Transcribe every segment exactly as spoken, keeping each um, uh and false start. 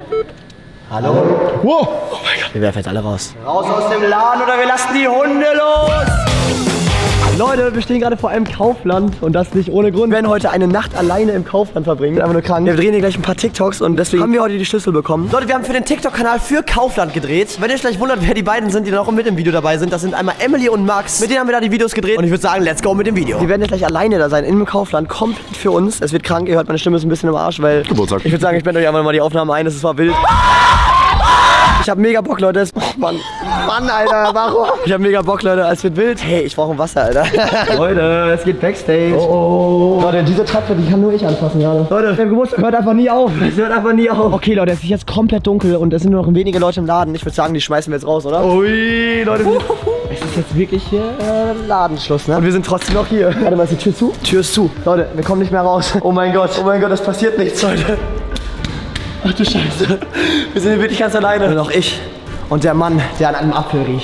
Hallo? Wow! Oh mein Gott. Wir werfen jetzt alle raus. Raus aus dem Laden oder wir lassen die Hunde los! Leute, wir stehen gerade vor einem Kaufland und das nicht ohne Grund. Wir werden heute eine Nacht alleine im Kaufland verbringen. Ich bin einfach nur krank. Wir drehen hier gleich ein paar TikToks und deswegen haben wir heute die Schlüssel bekommen. Leute, wir haben für den TikTok-Kanal für Kaufland gedreht. Wenn ihr euch gleich wundert, wer die beiden sind, die dann auch mit im Video dabei sind, das sind einmal Emily und Max. Mit denen haben wir da die Videos gedreht und ich würde sagen, let's go mit dem Video. Wir werden jetzt gleich alleine da sein, im Kaufland, komplett für uns. Es wird krank, ihr hört, meine Stimme ist ein bisschen im Arsch, weil... Geburtstag. Ich würde sagen, ich blende euch einfach mal die Aufnahme ein, das war wild. Ich hab mega Bock, Leute. Oh Mann. Mann, Alter, warum? Ich hab mega Bock, Leute. Es wird wild. Hey, ich brauche ein Wasser, Alter. Leute, es geht Backstage. Oh, oh. Leute, diese Treppe, die kann nur ich anfassen gerade. Leute, der Geburtstag hört einfach nie auf. Es hört einfach nie auf. Okay, Leute, es ist jetzt komplett dunkel und es sind nur noch wenige Leute im Laden. Ich würde sagen, die schmeißen wir jetzt raus, oder? Ui, Leute. Uh, es ist jetzt wirklich hier äh, Ladenschluss, ne? Und wir sind trotzdem noch hier. Warte mal, ist die Tür zu? Tür ist zu. Leute, wir kommen nicht mehr raus. Oh mein Gott. Oh mein Gott, es passiert nichts, Leute. Ach du Scheiße. Wir sind hier wirklich ganz alleine. Nur noch ich und der Mann, der an einem Apfel riecht.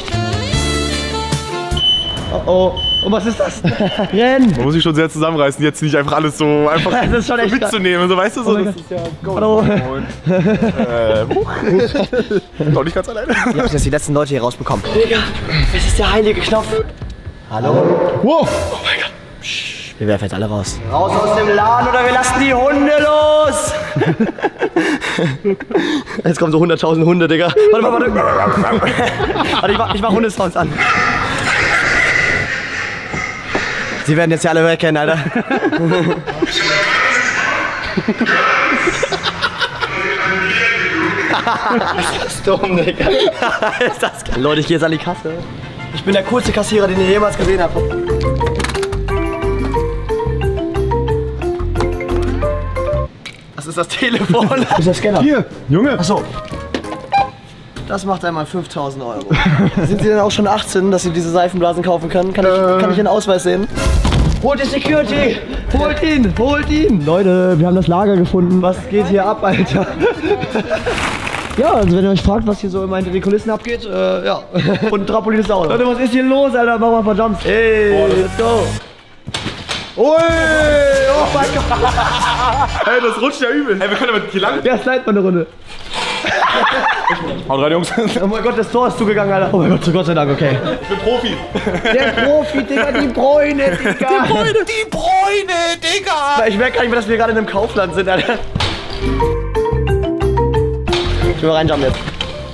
Oh oh. Und was ist das? Renn! Man muss sich schon sehr zusammenreißen, jetzt nicht einfach alles so einfach das ist schon echt so mitzunehmen. So, weißt du, so, oh das ist ja go. Hallo. äh, noch nicht ganz alleine. Ich hab jetzt die letzten Leute hier rausbekommen. Digga, es ist der heilige Knopf. Hallo? Wow! Oh mein Gott. Wir werfen jetzt alle raus. Raus aus dem Laden oder wir lassen die Hunde los! Jetzt kommen so hunderttausend Hunde, Digga. Warte mal, warte. Warte, ich mach, ich mach Hundesounds an. Sie werden jetzt ja alle wegkennen, Alter. Das ist dumm, Digga. Ist das geil. Leute, ich gehe jetzt an die Kasse. Ich bin der coolste Kassierer, den ihr jemals gesehen habt. Das ist das Telefon. Das ist der Scanner. Hier, Junge. Achso. Das macht einmal fünftausend Euro. Sind Sie denn auch schon achtzehn, dass Sie diese Seifenblasen kaufen können? Kann ich, äh. kann ich Ihren Ausweis sehen? Holt die Security! Holt ihn! Holt ihn! Leute, wir haben das Lager gefunden. Was geht hier ab, Alter? Ja, also wenn ihr euch fragt, was hier so immer hinter den Kulissen abgeht, äh, ja. Und ein Trampolin ist auch. Leute, was ist hier los, Alter? Machen wir ein paar Jumps. Hey, let's go! Ui! Oh mein Gott! Hey, das rutscht ja übel. Hey, wir können damit hier lang. Ja, slide mal eine Runde. Haut rein, Jungs. Oh mein Gott, das Tor ist zugegangen, Alter. Oh mein Gott, zu Gott sei Dank, okay. Ich bin Profi. Der Profi, Digga, die Bräune, Digga. Die Bräune, die Bräune, Digga. Ich merke gar nicht mehr, dass wir gerade in einem Kaufland sind, Alter. Ich will mal reinjumpen jetzt.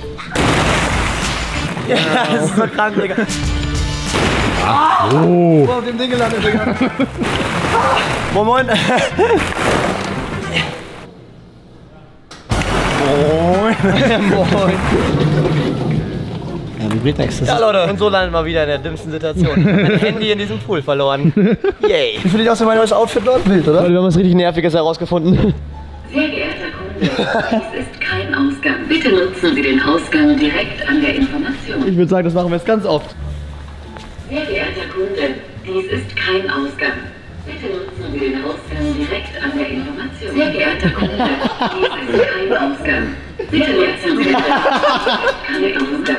Ja, das ist so krank, Digga. Ach, oh. Oh, auf dem Ding gelandet, Digga. Moin, moin. Moin. Moin. Ja, vibriert nächstes. Ja, Leute. Und so landet mal wieder in der dümmsten Situation. Mein Handy in diesem Pool verloren. Yay. Wie finde ich auch so mein neues Outfit dort? Wild, oder? Leute, wir haben was richtig Nerviges herausgefunden. Sehr geehrter Kunde, dies ist kein Ausgang. Bitte nutzen Sie den Ausgang direkt an der Information. Ich würde sagen, das machen wir jetzt ganz oft. Sehr geehrter Kunde, dies ist kein Ausgang. Bitte nutzen Sie den Ausgang direkt an der Information. Sehr geehrter Kunde, dies ist kein Ausgang. Bitte nutzen Sie den Ausgang.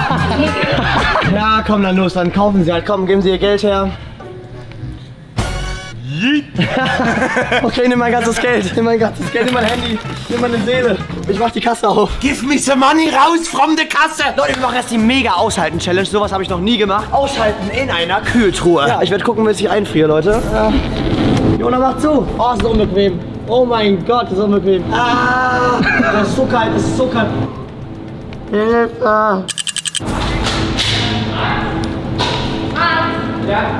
Ja, komm dann los, dann kaufen Sie halt. Komm, geben Sie Ihr Geld her. Okay, nimm mein ganzes Geld. Nimm mein ganzes Geld, nimm mein Handy, nimm meine Seele. Ich mach die Kasse auf. Give me the money raus from the Kasse! Leute, wir machen jetzt die Mega-Aushalten-Challenge. Sowas habe ich noch nie gemacht. Aushalten in einer Kühltruhe. Ja, ich werde gucken, bis ich einfriere, Leute. Ja. Jona, mach zu. Oh, ist so unbequem. Oh mein Gott, das ist unbequem. Ah, das ist so kalt, das ist so kalt. Hilfe. Ja.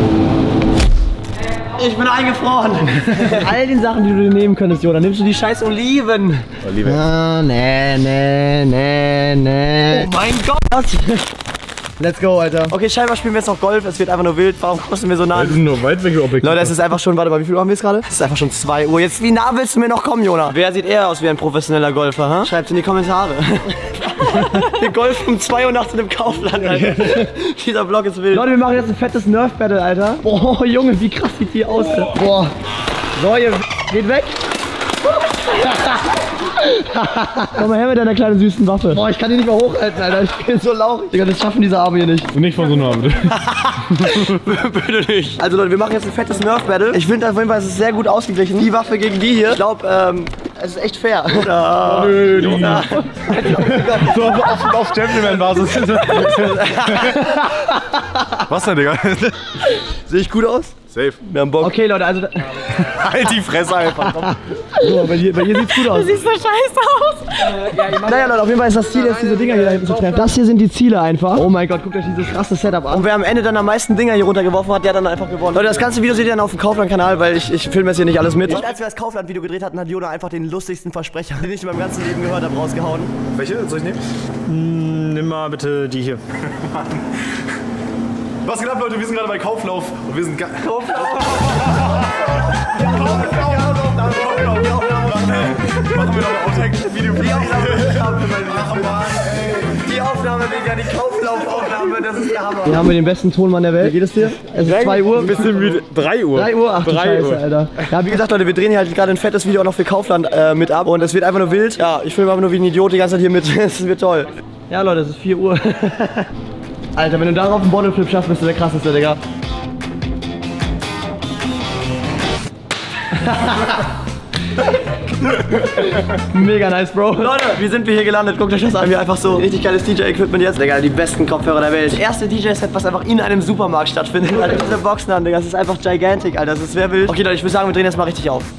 Ich bin eingefroren. All den Sachen, die du dir nehmen könntest, Jona, nimmst du die scheiß Oliven. Oliven. Ah, nee, nee, nee, nee. Oh mein Gott. Let's go, Alter. Okay, scheinbar spielen wir jetzt noch Golf. Es wird einfach nur wild. Warum kosten wir so nah? Wir sind nur weit weg, Objektiv. Leute, es ist einfach schon, warte mal, wie viel Uhr haben wir jetzt gerade? Es ist einfach schon zwei Uhr. Jetzt, wie nah willst du mir noch kommen, Jona? Wer sieht eher aus wie ein professioneller Golfer, ha? Schreibt's in die Kommentare. Wir golfen um zwei Uhr nachts in dem Kaufland, Alter. Dieser Vlog ist wild. Leute, wir machen jetzt ein fettes Nerf-Battle, Alter. Boah, Junge, wie krass sieht die aus. Boah. So, ihr geht weg. Komm mal her mit deiner kleinen süßen Waffe. Boah, ich kann die nicht mehr hochhalten, Alter. Ich bin so lauchig. Digga, das schaffen diese Arme hier nicht. Und nicht von so nah, bitte. Bitte nicht. Also Leute, wir machen jetzt ein fettes Nerf-Battle. Ich finde auf jeden Fall, es ist sehr gut ausgeglichen. Die Waffe gegen die hier. Ich glaube, ähm, es ist echt fair. Oder? Nö, die So auf, auf, auf Gentleman-Basis. Was denn, Digga? Sehe ich gut aus? Safe. Wir haben Bock. Okay, Leute, also... Halt die Fresse einfach. So, bei dir, bei dir sieht's gut aus. Du siehst so scheiße aus. Äh, ja, naja, Leute, auf jeden Fall ist das Ziel, jetzt diese Dinger hier da hinten zu treffen. Das hier sind die Ziele einfach. Oh mein Gott, guckt euch dieses krasse Setup an. Und wer am Ende dann am meisten Dinger hier runtergeworfen hat, der dann einfach gewonnen. Leute, das ganze Video seht ihr dann auf dem Kaufland-Kanal, weil ich, ich filme jetzt hier nicht alles mit. Und als wir das Kaufland-Video gedreht hatten, hat Jona einfach den lustigsten Versprecher, den ich in meinem ganzen Leben gehört habe, rausgehauen. Welche? Soll ich nehmen? Mm, nimm mal bitte die hier. Was geht ab, Leute? Wir sind gerade bei Kauflauf und wir sind ga Kauflauf. Machen wir noch ein Outtake-Video für die Aufnahme, Digga, die Kauflaufaufnahme, das ist der Hammer. Hier haben wir den besten Tonmann der Welt. Wie geht es dir? Es ist zwei Uhr. Ein bisschen müde. drei Uhr. drei Uhr? Ach du Scheiße, Alter. Ja, wie gesagt, Leute, wir drehen hier halt gerade ein fettes Video auch noch für Kaufland äh, mit ab. Und es wird einfach nur wild. Ja, ich filme einfach nur wie ein Idiot die ganze Zeit hier mit. Es wird toll. Ja, Leute, es ist vier Uhr. Alter, wenn du darauf einen Bottleflip schaffst, bist du der krasseste, Digga. Mega nice, Bro. Leute, wie sind wir hier gelandet? Guckt euch das an, wie einfach so richtig geiles D J-Equipment jetzt. Digga, die besten Kopfhörer der Welt. Das erste D J-Set, was einfach in einem Supermarkt stattfindet. Alter, diese Boxen an, Digga, das ist einfach gigantic, Alter, das ist sehr wild. Okay, Leute, ich würde sagen, wir drehen jetzt mal richtig auf.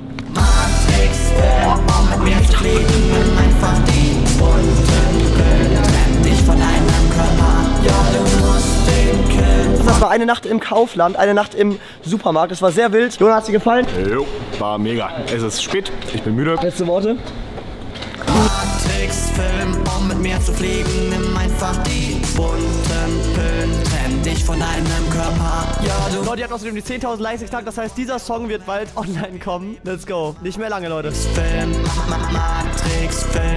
Das war eine Nacht im Kaufland, eine Nacht im Supermarkt. Das war sehr wild. Jona, hat's dir gefallen? Jo, war mega. Es ist spät, ich bin müde. Letzte Worte? Matrix-Film, um mit mir zu fliegen, nimm einfach die bunten Pillen, trenn dich von deinem Körper, ja du... Leute, ihr habt außerdem die zehntausend Likes getagt, das heißt, dieser Song wird bald online kommen. Let's go. Nicht mehr lange, Leute. Film, Matrix-Film.